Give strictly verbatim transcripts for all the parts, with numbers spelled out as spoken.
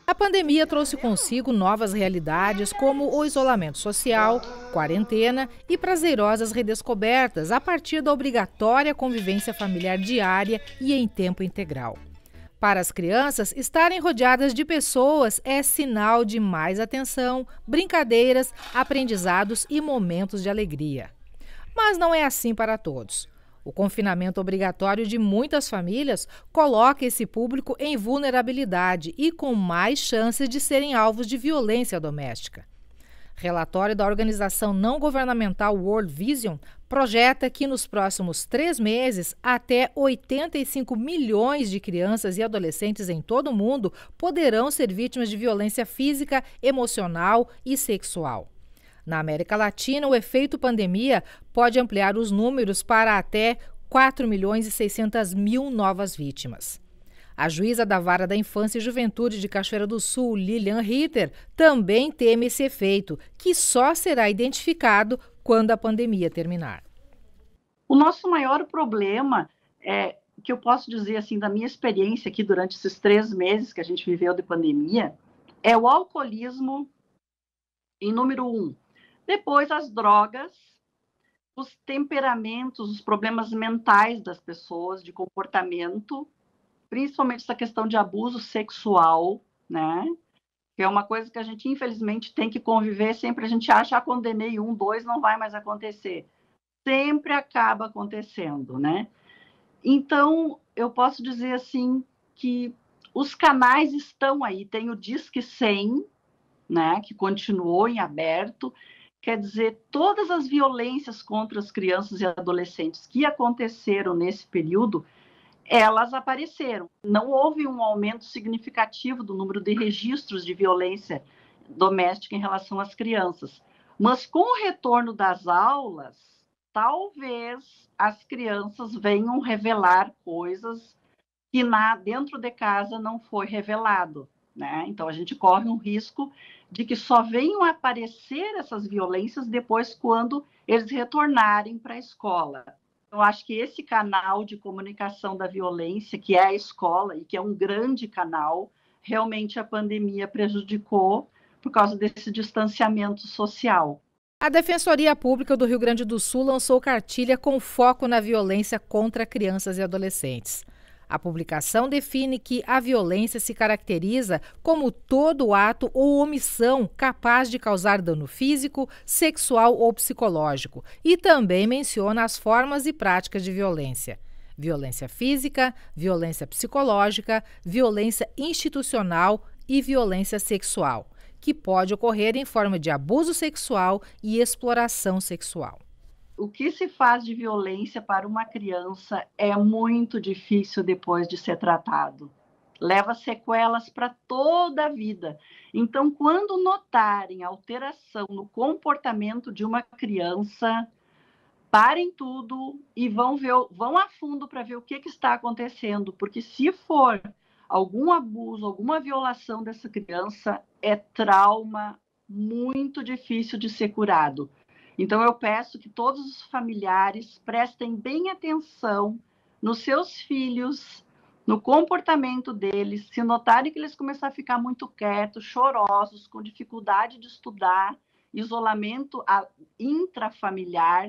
A pandemia trouxe consigo novas realidades como o isolamento social, quarentena e prazerosas redescobertas a partir da obrigatória convivência familiar diária e em tempo integral. Para as crianças, estarem rodeadas de pessoas é sinal de mais atenção, brincadeiras, aprendizados e momentos de alegria. Mas não é assim para todos. O confinamento obrigatório de muitas famílias coloca esse público em vulnerabilidade e com mais chances de serem alvos de violência doméstica. Relatório da organização não governamental World Vision projeta que nos próximos três meses, até oitenta e cinco milhões de crianças e adolescentes em todo o mundo poderão ser vítimas de violência física, emocional e sexual. Na América Latina, o efeito pandemia pode ampliar os números para até quatro milhões e seiscentas mil novas vítimas. A juíza da Vara da Infância e Juventude de Cachoeira do Sul, Lilian Ritter, também teme esse efeito, que só será identificado quando a pandemia terminar. O nosso maior problema, é, que eu posso dizer assim, da minha experiência aqui durante esses três meses que a gente viveu de pandemia, é o alcoolismo em número um. Depois as drogas, os temperamentos, os problemas mentais das pessoas, de comportamento, principalmente essa questão de abuso sexual, né? Que é uma coisa que a gente, infelizmente, tem que conviver. Sempre a gente acha, ah, condenei um, dois, não vai mais acontecer. Sempre acaba acontecendo, né? Então, eu posso dizer assim que os canais estão aí. Tem o Disque cem, né? Que continuou em aberto. Quer dizer, todas as violências contra as crianças e adolescentes que aconteceram nesse período, elas apareceram. Não houve um aumento significativo do número de registros de violência doméstica em relação às crianças. Mas com o retorno das aulas, talvez as crianças venham revelar coisas que na, dentro de casa não foi revelado, né? Então a gente corre um risco de que só venham aparecer essas violências depois quando eles retornarem para a escola. Eu acho que esse canal de comunicação da violência, que é a escola e que é um grande canal, realmente a pandemia prejudicou por causa desse distanciamento social. A Defensoria Pública do Rio Grande do Sul lançou cartilha com foco na violência contra crianças e adolescentes. A publicação define que a violência se caracteriza como todo ato ou omissão capaz de causar dano físico, sexual ou psicológico e também menciona as formas e práticas de violência. Violência física, violência psicológica, violência institucional e violência sexual, que pode ocorrer em forma de abuso sexual e exploração sexual. O que se faz de violência para uma criança é muito difícil depois de ser tratado. Leva sequelas para toda a vida. Então, quando notarem alteração no comportamento de uma criança, parem tudo e vão, ver, vão a fundo para ver o que, que está acontecendo. Porque se for algum abuso, alguma violação dessa criança, é trauma muito difícil de ser curado. Então, eu peço que todos os familiares prestem bem atenção nos seus filhos, no comportamento deles. Se notarem que eles começam a ficar muito quietos, chorosos, com dificuldade de estudar, isolamento intrafamiliar,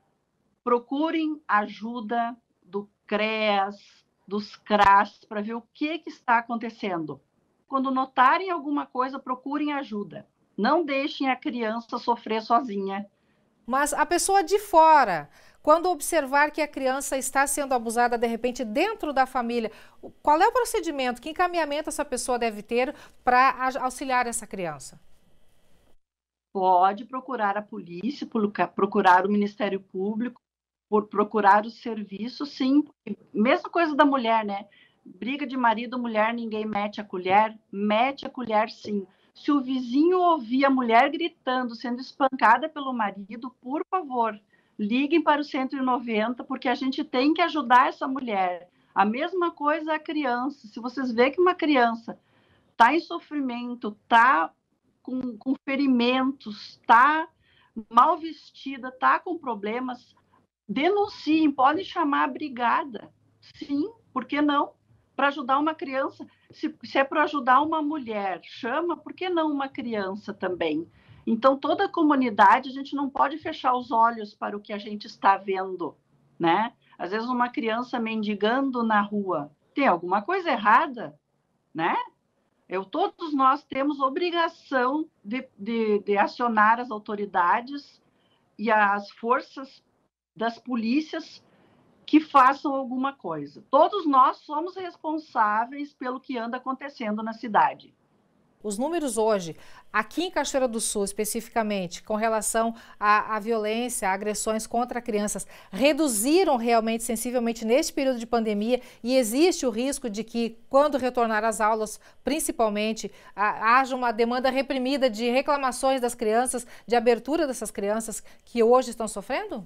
procurem ajuda do CREAS, dos CRAS, para ver o que, que está acontecendo. Quando notarem alguma coisa, procurem ajuda. Não deixem a criança sofrer sozinha. Mas a pessoa de fora, quando observar que a criança está sendo abusada, de repente, dentro da família, qual é o procedimento, que encaminhamento essa pessoa deve ter para auxiliar essa criança? Pode procurar a polícia, procurar o Ministério Público, por procurar o serviço, sim. Mesma coisa da mulher, né? Briga de marido, mulher, ninguém mete a colher, mete a colher, sim. Se o vizinho ouvir a mulher gritando, sendo espancada pelo marido, por favor, liguem para o cento e noventa, porque a gente tem que ajudar essa mulher. A mesma coisa a criança. Se vocês verem que uma criança está em sofrimento, está com, com ferimentos, está mal vestida, está com problemas, denunciem, podem chamar a brigada. Sim, por que não? para ajudar uma criança. Se, se é para ajudar uma mulher, chama, por que não uma criança também? Então, toda a comunidade, a gente não pode fechar os olhos para o que a gente está vendo, né? Às vezes, uma criança mendigando na rua, tem alguma coisa errada, né? Eu, todos nós temos obrigação de, de, de acionar as autoridades e as forças das polícias que façam alguma coisa. Todos nós somos responsáveis pelo que anda acontecendo na cidade. Os números hoje, aqui em Cachoeira do Sul especificamente, com relação à, à violência, a agressões contra crianças, reduziram realmente sensivelmente neste período de pandemia e existe o risco de que, quando retornar às aulas, principalmente, a, haja uma demanda reprimida de reclamações das crianças, de abertura dessas crianças que hoje estão sofrendo?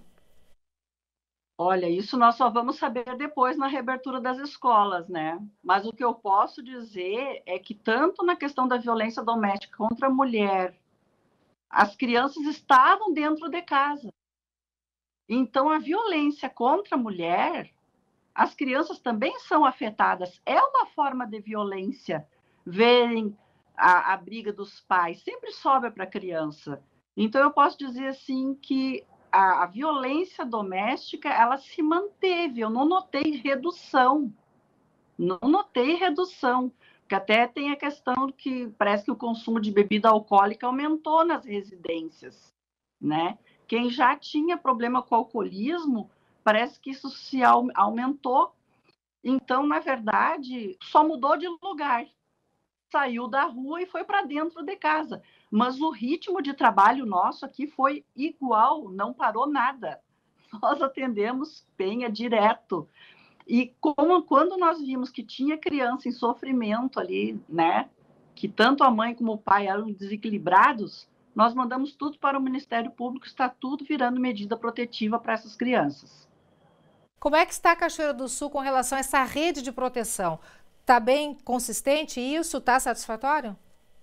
Olha, isso nós só vamos saber depois na reabertura das escolas, né? Mas o que eu posso dizer é que tanto na questão da violência doméstica contra a mulher, as crianças estavam dentro de casa. Então, a violência contra a mulher, as crianças também são afetadas. É uma forma de violência verem a, a briga dos pais, sempre sobra para a criança. Então, eu posso dizer assim que A, a violência doméstica, ela se manteve, eu não notei redução, não notei redução, porque até tem a questão que parece que o consumo de bebida alcoólica aumentou nas residências, né? Quem já tinha problema com alcoolismo, parece que isso se aumentou, então, na verdade, só mudou de lugar, saiu da rua e foi para dentro de casa. Mas o ritmo de trabalho nosso aqui foi igual, não parou nada. Nós atendemos penha direto. E como, quando nós vimos que tinha criança em sofrimento ali, né, que tanto a mãe como o pai eram desequilibrados, nós mandamos tudo para o Ministério Público, está tudo virando medida protetiva para essas crianças. Como é que está a Cachoeira do Sul com relação a essa rede de proteção? Está bem consistente isso? Está satisfatório?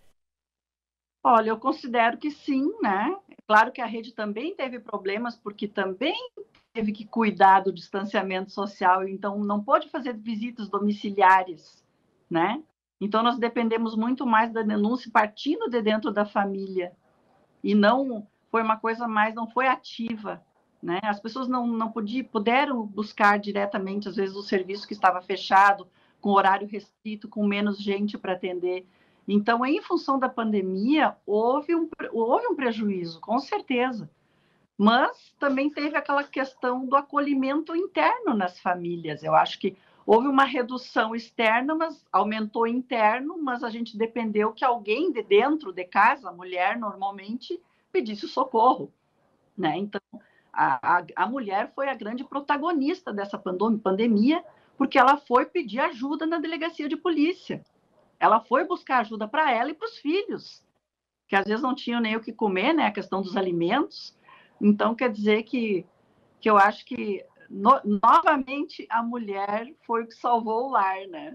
Olha, eu considero que sim, né? Claro que a rede também teve problemas, porque também teve que cuidar do distanciamento social, então não pôde fazer visitas domiciliares, né? Então nós dependemos muito mais da denúncia partindo de dentro da família, e não foi uma coisa mais, não foi ativa, né? As pessoas não, não podiam, puderam buscar diretamente, às vezes, o serviço que estava fechado, com horário restrito, com menos gente para atender. Então, em função da pandemia, houve um, houve um prejuízo, com certeza. Mas também teve aquela questão do acolhimento interno nas famílias. Eu acho que houve uma redução externa, mas aumentou interno, mas a gente dependeu que alguém de dentro de casa, a mulher normalmente, pedisse socorro, né? Então, a, a, a mulher foi a grande protagonista dessa pandemia, porque ela foi pedir ajuda na delegacia de polícia. Ela foi buscar ajuda para ela e para os filhos, que às vezes não tinham nem o que comer, né? A questão dos alimentos. Então, quer dizer que, que eu acho que, no, novamente, a mulher foi o que salvou o lar, né?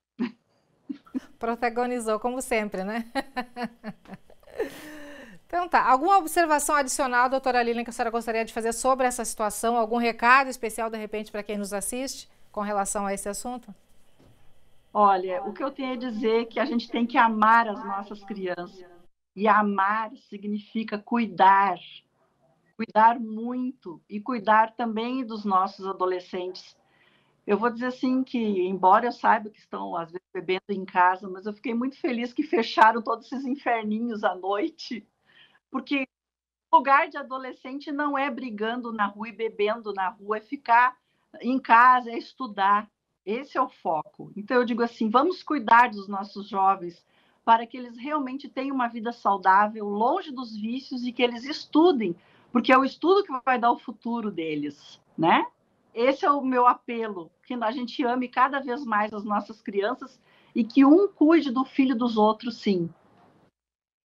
Protagonizou, como sempre, né? Então tá, alguma observação adicional, doutora Lilian, que a senhora gostaria de fazer sobre essa situação? Algum recado especial, de repente, para quem nos assiste com relação a esse assunto? Olha, o que eu tenho a dizer é que a gente tem que amar as nossas crianças. E amar significa cuidar, cuidar muito e cuidar também dos nossos adolescentes. Eu vou dizer assim que, embora eu saiba que estão, às vezes, bebendo em casa, mas eu fiquei muito feliz que fecharam todos esses inferninhos à noite, porque o lugar de adolescente não é brigando na rua e bebendo na rua, é ficar em casa, é estudar. Esse é o foco. Então, eu digo assim, vamos cuidar dos nossos jovens para que eles realmente tenham uma vida saudável, longe dos vícios e que eles estudem, porque é o estudo que vai dar o futuro deles, né? Esse é o meu apelo, que a gente ame cada vez mais as nossas crianças e que um cuide do filho dos outros, sim.